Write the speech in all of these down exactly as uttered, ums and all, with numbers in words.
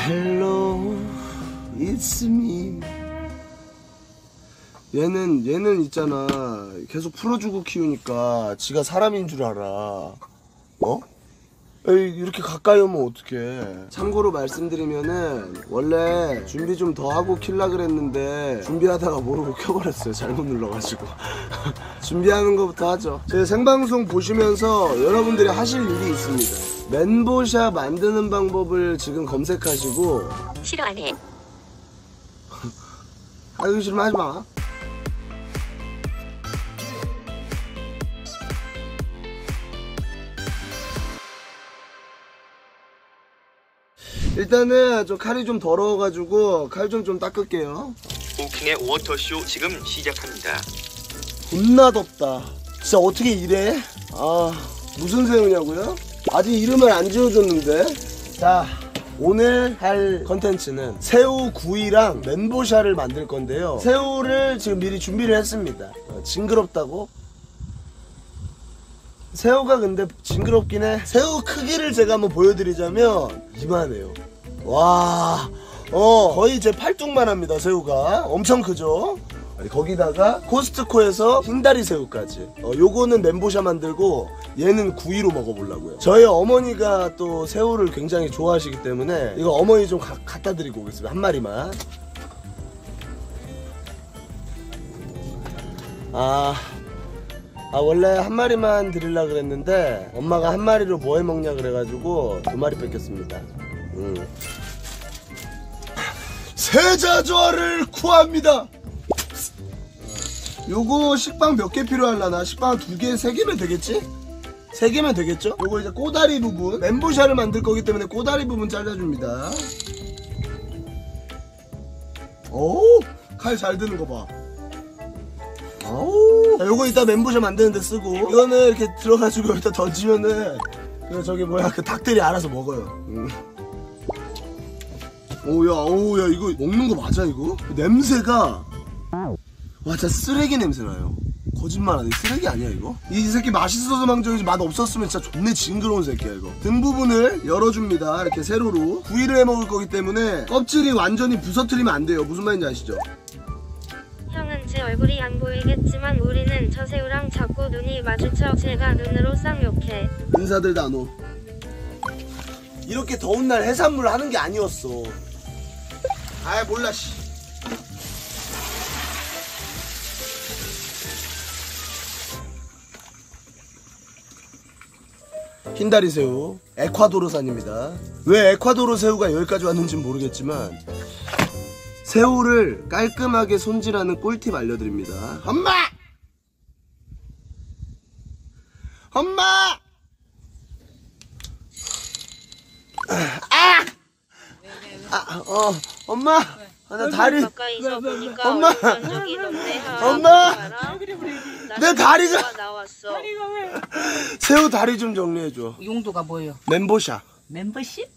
Hello, it's me. 얘는 얘는 있잖아. 계속 풀어주고 키우니까 지가 사람인 줄 알아. 어? 에이, 이렇게 가까이 오면 어떡해. 참고로 말씀드리면은 원래 준비 좀 더 하고 킬라 그랬는데 준비하다가 모르고 켜버렸어요. 잘못 눌러가지고. 준비하는 것부터 하죠. 제 생방송 보시면서 여러분들이 하실 일이 있습니다. 멘보샤 만드는 방법을 지금 검색하시고. 싫어 안 해. 하기 싫으면 하지마. 일단은 좀 칼이 좀 더러워가지고 칼 좀 좀 닦을게요. 오킹의 워터쇼 지금 시작합니다. 겁나 덥다. 진짜 어떻게 이래? 아, 무슨 새우냐고요? 아직 이름을 안 지어줬는데. 자, 오늘 할 컨텐츠는 새우 구이랑 멘보샤를 만들 건데요. 새우를 지금 미리 준비를 했습니다. 어, 징그럽다고? 새우가 근데 징그럽긴 해. 새우 크기를 제가 한번 보여드리자면 이만해요. 와, 어 거의 제 팔뚝만 합니다. 새우가 엄청 크죠. 거기다가 코스트코에서 흰다리 새우까지. 어, 요거는 멘보샤 만들고 얘는 구이로 먹어보려고요. 저희 어머니가 또 새우를 굉장히 좋아하시기 때문에 이거 어머니 좀 가, 갖다 드리고 오겠습니다. 한 마리만. 아 아 원래 한 마리만 드리려고 그랬는데 엄마가 한 마리로 뭐 해먹냐 그래가지고 두 마리 뺏겼습니다. 음. 세자좌를 구합니다. 요거 식빵 몇 개 필요하려나? 식빵 두 개, 세 개면 되겠지? 세 개면 되겠죠? 요거 이제 꼬다리 부분, 멘보샤를 만들 거기 때문에 꼬다리 부분 잘라줍니다. 오, 칼 잘 드는 거 봐. 오, 요거 이따 멘보샤 만드는데 쓰고, 이거는 이렇게 들어가지고 여기다 던지면은 그 저기 뭐야 그 닭들이 알아서 먹어요. 음. 오야, 오야 이거 먹는 거 맞아 이거? 냄새가 와 진짜 쓰레기 냄새 나요. 거짓말 아니야. 쓰레기 아니야 이거? 이 새끼 맛있어서 망정이지 맛 없었으면 진짜 존내 징그러운 새끼야 이거. 등 부분을 열어줍니다. 이렇게 세로로 구이를 해 먹을 거기 때문에 껍질이 완전히 부서뜨리면 안 돼요. 무슨 말인지 아시죠? 형은 제 얼굴이 안 보이겠지만 우리는 저 새우랑 자꾸 눈이 마주쳐 제가 눈으로 쌍욕해. 인사들 다 놓. 이렇게 더운 날 해산물 하는 게 아니었어. 아이 몰라 씨. 흰다리 새우 에콰도르산입니다. 왜 에콰도르 새우가 여기까지 왔는지 모르겠지만 새우를 깔끔하게 손질하는 꿀팁 알려드립니다. 엄마! 엄마! 아! 아, 어, 엄마! 아, 나 다리. 가까이서 보니까 엄마! 전적이 높네. 엄마! 내 다리가 나왔어. 다리가 왜? 새우 다리 좀 정리해줘. 용도가 뭐예요? 멘보샤. 멤버십?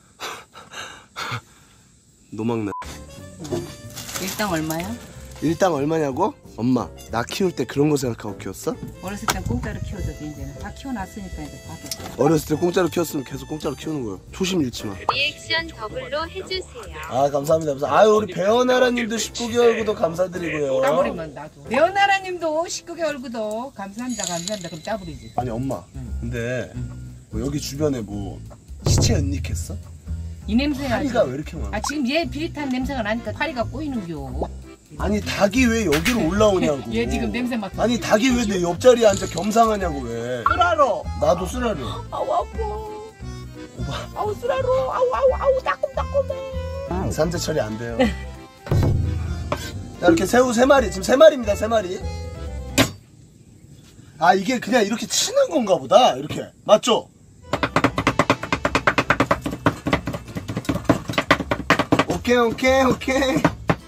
노망나. 일당 얼마야? 일당 얼마냐고? 엄마, 나 키울 때 그런 거 생각하고 키웠어? 어렸을 땐 공짜로 키워줘도 이제는 다 키워놨으니까 이제 바뀌었어. 어렸을 때 공짜로 키웠으면 계속 공짜로 키우는 거예요. 초심 잃지 마. 리액션 더블로 해주세요. 아 감사합니다. 감사. 아유 우리 배어나라님도 십구 개월 구독 감사드리고요. 따버리면 나도. 배어나라님도 십구 개월 구독 감사합니다 감사합니다. 그럼 따버리지. 아니 엄마, 응. 근데 응. 뭐 여기 주변에 뭐 시체 은닉했어? 이 냄새야. 파리가 왜 이렇게 많아? 아 지금 얘 비릿한 냄새가 나니까 파리가 꼬이는겨. 아니 닭이 왜 여기로 올라오냐고. 얘 지금 냄새 맡고. 아니 닭이 왜 내 옆자리에 앉아 겸상하냐고 왜. 쓰라로. 나도 쓰라려. 아우 아파. 오빠. 아우 쓰라로. 아우 아우 아우 따끔따끔해. 산재 처리 안 돼요. 자 이렇게 새우 세 마리. 지금 세 마리입니다. 세 마리. 아 이게 그냥 이렇게 치는 건가 보다. 이렇게 맞죠? 오케이 오케이 오케이.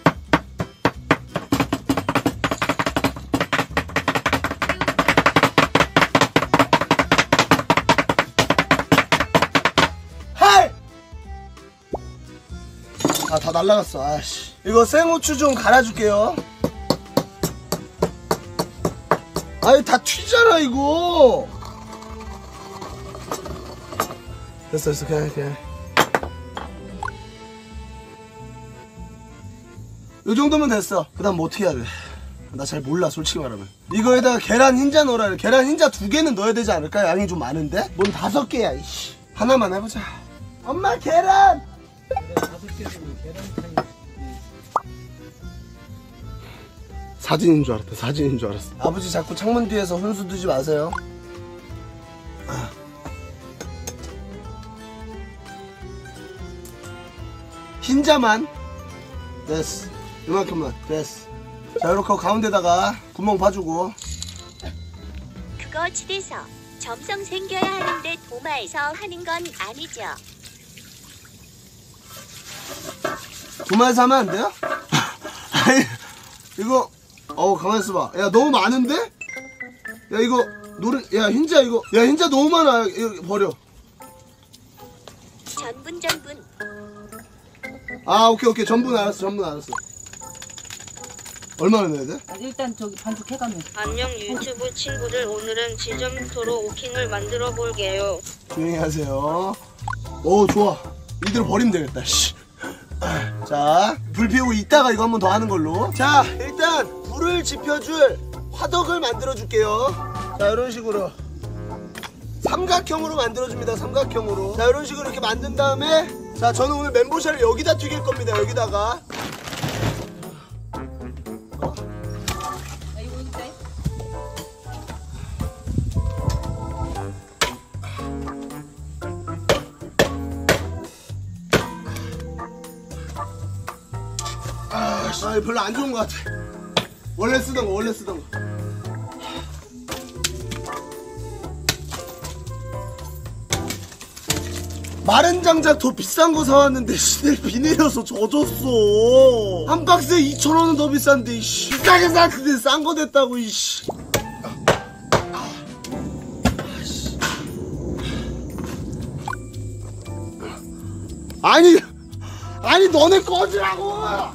아, 다 날라갔어. 아씨. 이거 생후추 좀 갈아줄게요. 아니, 다 튀잖아, 이거. 됐어, 됐어. 그냥, 그냥. 이 정도면 됐어. 그 다음 뭐 어떻게 해야 돼? 나 잘 몰라 솔직히 말하면. 이거에다가 계란 흰자 넣어라. 계란 흰자 두 개는 넣어야 되지 않을까? 양이 좀 많은데? 뭔 다섯 개야 이씨. 하나만 해보자. 엄마 계란! 사진인 줄 알았다. 사진인 줄 알았어. 아버지 자꾸 창문 뒤에서 혼수 두지 마세요. 아. 흰자만 됐어. 이만큼만 됐어. 자 이렇게 가운데다가 구멍 파주고. 그거 집에서 점성 생겨야 하는데 도마에서 하는 건 아니죠. 도마에서 하면 안 돼요? 아니 이거 어우 가만히 있어봐. 야 너무 많은데? 야 이거 노래 야 흰자 이거 야 흰자 너무 많아. 이거 버려. 전분 전분. 아 오케이 오케이 전분 알았어. 전분 알았어. 얼마나 넣어야 돼? 일단 저기 반죽해가면. 안녕 유튜브 친구들, 오늘은 지점토로 오킹을 만들어 볼게요. 조용히 하세요. 오 좋아. 이대로 버리면 되겠다. 씨. 자, 불 피우고 이따가 이거 한 번 더 하는 걸로. 자, 일단 불을 지펴줄 화덕을 만들어 줄게요. 자, 이런 식으로 삼각형으로 만들어 줍니다. 삼각형으로. 자, 이런 식으로 이렇게 만든 다음에, 자, 저는 오늘 멘보샤를 여기다 튀길 겁니다. 여기다가. 아, 이거 있대? 아, 씨, 아, 별로 안 좋은 것 같아. 원래 쓰던 거, 원래 쓰던 거. 마른 장작 더 비싼 거 사왔는데 시들 비 내려서 젖었어. 한 박스에 이천 원은 더 비싼데 이씨. 비싸게 샀는데 싼 거 됐다고 이씨. 아니 아니 너네 꺼지라고.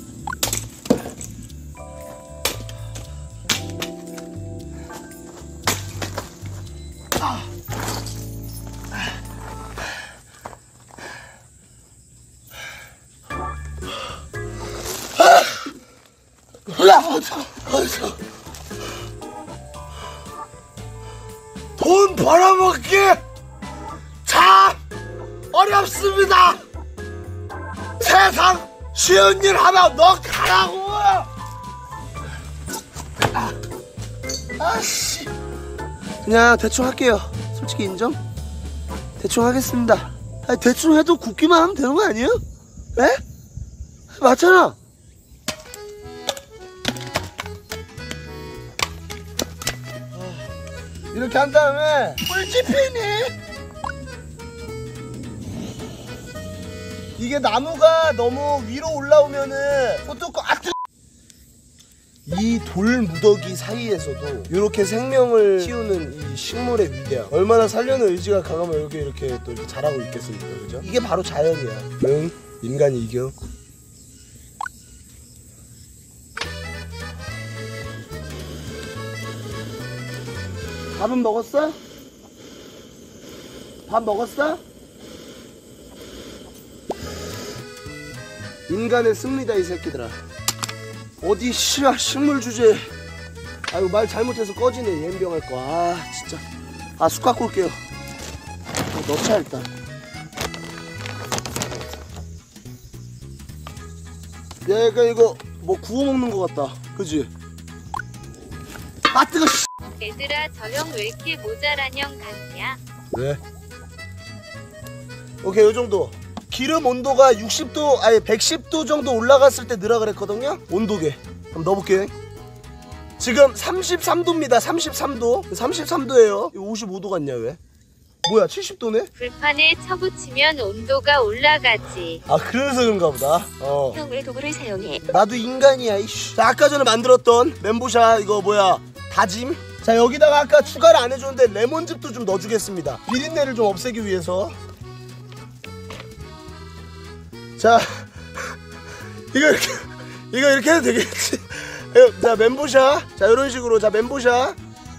돈 벌어먹기 참 어렵습니다. 세상 쉬운 일 하나 너 가라고. 아, 아씨 그냥 대충 할게요. 솔직히 인정. 대충 하겠습니다. 아니, 대충 해도 굽기만 하면 되는 거 아니에요? 에? 맞잖아. 이렇게 한 다음에 꿀집히니. 이게 나무가 너무 위로 올라오면은 그것도 꽉 들... 이 돌 무더기 사이에서도 이렇게 생명을 키우는 이 식물의 위대함, 얼마나 살려는 의지가 강하면 여기 이렇게 또 이렇게 자라고 있겠습니까, 그죠? 이게 바로 자연이야. 응? 인간이 이겨. 밥은 먹었어? 밥 먹었어? 인간의 승리다 이 새끼들아. 어디 씨야 식물 주제. 아이고 말 잘못해서 꺼지네. 옌병할 거. 아 진짜. 아 숟 갖고 올게요. 어, 넣자 일단. 얘가 이거 뭐 구워 먹는 거 같다. 그지? 아 뜨거. 씨. 얘들아 저 형 왜 이렇게 모자란 형 같냐? 왜? 오케이 요 정도. 기름 온도가 육십 도 아니 백십 도 정도 올라갔을 때 넣으라 그랬거든요. 온도계 그럼 넣어볼게요. 지금 삼십삼 도입니다 삼십삼 도. 삼십삼 도예요 오십오 도 같냐 왜? 뭐야 칠십 도네? 불판에 쳐붙이면 온도가 올라가지. 아 그래서 그런가 보다. 어. 형 왜 도구를 사용해? 나도 인간이야 이씨. 자 아까 전에 만들었던 멘보샤 이거 뭐야 다짐. 자 여기다가 아까 추가를 안 해줬는데 레몬즙도 좀 넣어주겠습니다. 비린내를 좀 없애기 위해서. 자 이거 이렇게 이거 이렇게 해도 되겠지. 자 멘보샤 자 이런 식으로 자 멘보샤.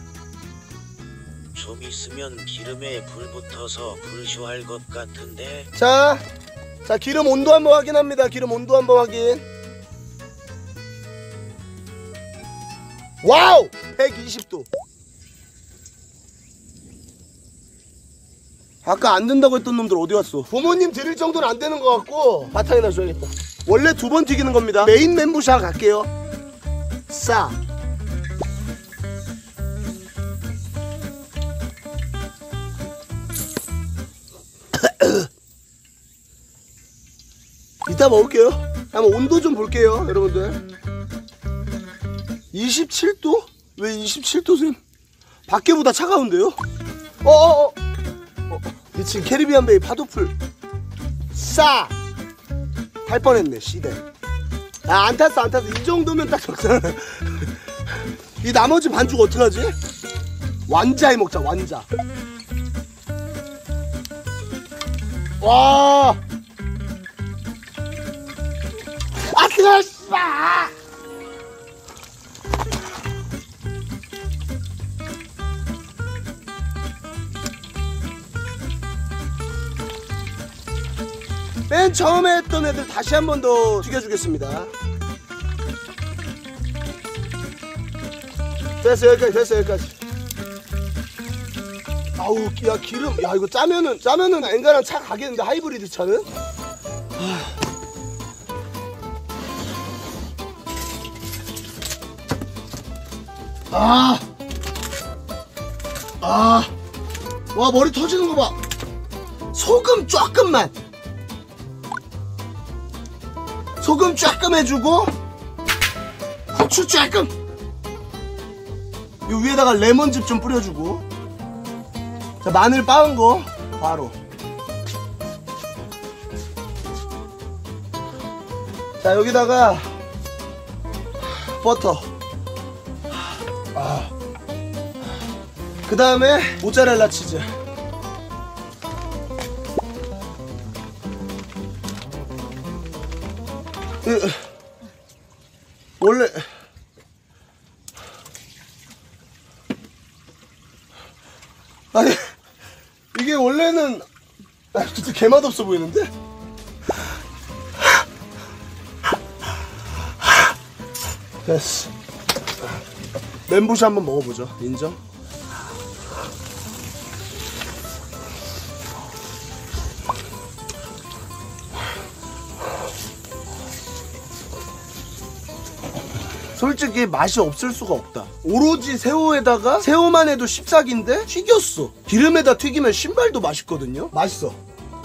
좀 있으면 기름에 불 붙어서 불쇼할 것 같은데. 자, 자 기름 온도 한번 확인합니다. 기름 온도 한번 확인. 와우! 백이십 도. 아까 안 된다고 했던 놈들 어디 갔어? 부모님 드릴 정도는 안 되는 것 같고 바탕에다 줘야겠다. 원래 두 번 튀기는 겁니다. 메인 멘부샤 갈게요. 싸. 이따 먹을게요. 한번 온도 좀 볼게요, 여러분들. 이십칠 도? 왜 이십칠 도셈? 밖에보다 차가운데요? 어어어! 어, 어. 미친 캐리비안 베이 파도풀. 싸! 탈 뻔했네, 시대. 아, 안 탔어, 안 탔어. 이 정도면 딱 적잖아. 이 나머지 반죽 어떡하지? 완자에 먹자, 완자. 와! 아, 뜨거워, 씨발! 맨 처음에 했던 애들 다시 한 번 더 튀겨주겠습니다. 됐어, 여기까지, 됐어, 여기까지. 아우, 야, 기름, 야, 이거 짜면은, 짜면은 엔간한 차 가겠는데, 하이브리드 차는? 아, 아, 와, 머리 터지는 거 봐. 소금 조금만. 소금 조금 해주고, 후추 조금. 이 위에다가 레몬즙 좀 뿌려주고. 자, 마늘 빻은 거 바로. 자, 여기다가 버터. 아. 그 다음에 모짜렐라 치즈. 으, 원래 아니 이게 원래는 아, 진짜 개맛없어 보이는데? 됐어. 멘보샤 한번 먹어보죠. 인정? 솔직히 맛이 없을 수가 없다. 오로지 새우에다가 새우만 해도 십삭인데 튀겼어. 기름에다 튀기면 신발도 맛있거든요. 맛있어.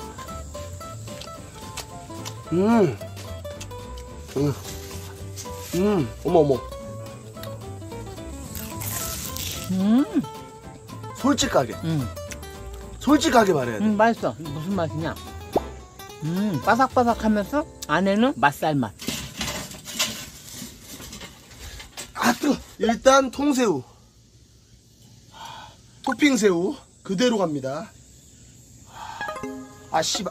음, 음, 음, 어머 어머. 음, 솔직하게, 음, 솔직하게 말해야 돼. 음, 맛있어. 무슨 맛이냐? 음, 바삭바삭하면서 안에는 맛살 맛. 아 뜨거. 일단 통새우, 토핑 새우 그대로 갑니다. 아 씨발.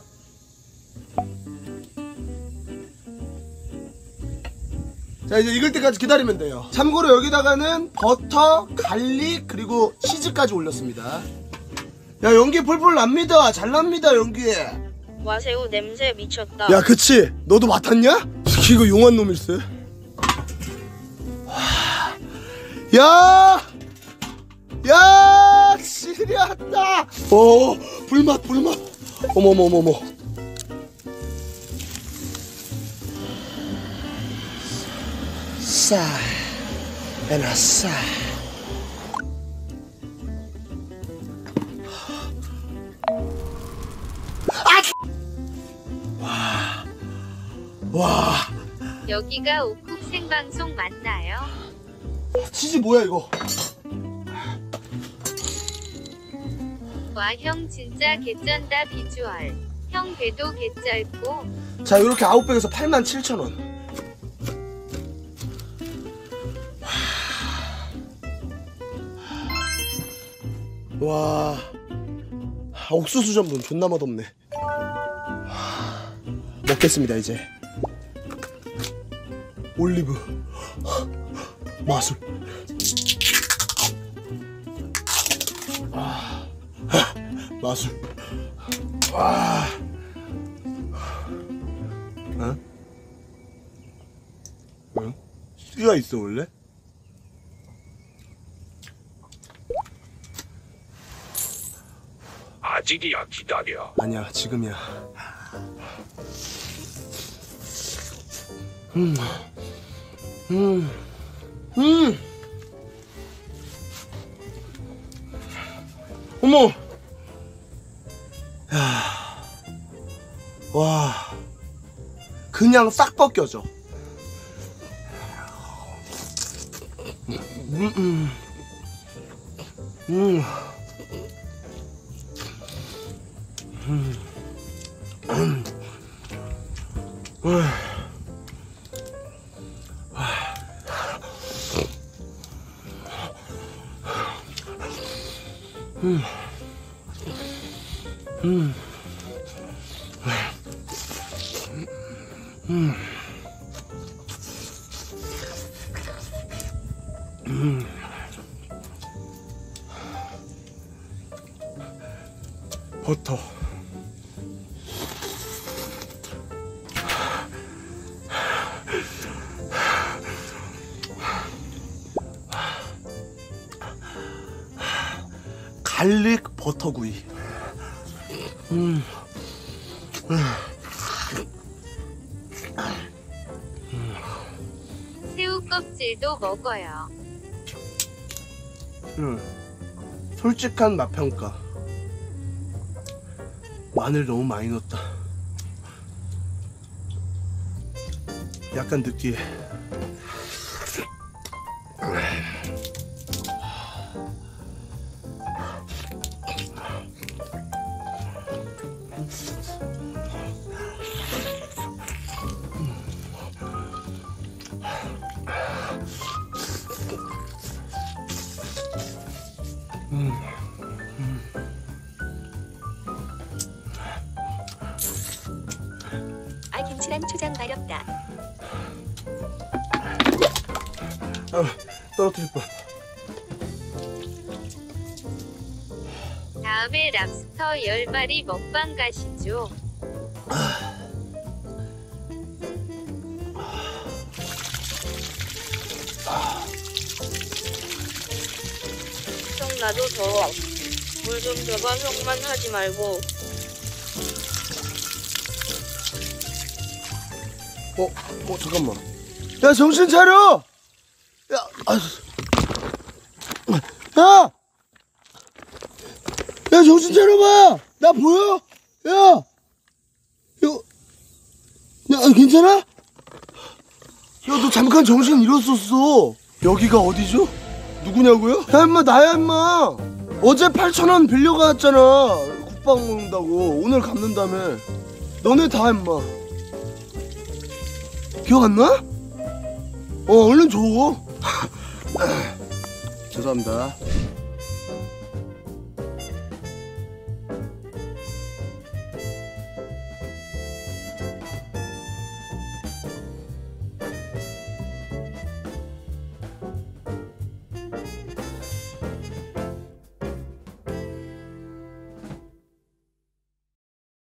자, 이제 익을 때까지 기다리면 돼요. 참고로 여기다가는 버터, 갈릭 그리고 치즈까지 올렸습니다. 야, 연기 폴폴 납니다. 잘 납니다, 연기. 와, 새우 냄새 미쳤다. 야, 그치? 너도 맡았냐? 이거 용한 놈일세. 야! 야! 지렸다! 어, 불맛, 불맛. 어머머머머. 싸, 에나 싸. 아! 와, 와. 여기가 오쿡 생방송 맞나요? 치즈 뭐야 이거? 와, 형 진짜 개쩐다 비주얼. 형 배도 개쩔고. 자, 이렇게 아웃백에서 팔만 칠천 원. 와, 옥수수 전분 존나 맛없네. 먹겠습니다. 이제 올리브 마술. 아, 마술. 아, 어? 응? 씨가 있어 원래? 아직이야, 기다려. 아니야, 지금이야. 음, 음, 음. 어머. 야, 와, 그냥 싹 벗겨져. 음, 음, 음, 음, 음, 음. 음. 음. 음. 음. 버터. 갈릭 버터구이. 음. 새우 껍질도 먹어요. 음. 솔직한 맛 평가. 마늘 너무 많이 넣었다. 약간 느끼해. 음. 음. 아 김치랑 초장 마렵다. 아, 떨어뜨릴 뻔. 다음에 랍스터 열 마리 먹방 가시죠. 형 나도 더워. 물 좀 줘봐. 형만 하지 말고. 어, 어, 잠깐만. 야, 정신 차려! 야, 아, 야! 야, 정신 차려봐! 나 보여? 야! 이거, 야, 괜찮아? 야, 너 잠깐 정신 잃었었어. 여기가 어디죠? 누구냐고요? 야, 임마, 나야, 임마. 어제 팔천 원 빌려갔잖아. 국밥 먹는다고. 오늘 갚는다며. 너네 다, 임마. 기억 안 나? 어, 얼른 줘. 죄송합니다.